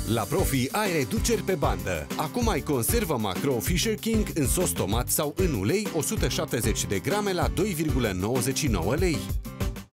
La Profi ai reduceri pe bandă. Acum ai conservă macro Fisher King în sos tomat sau în ulei 170 de grame la 2,99 lei.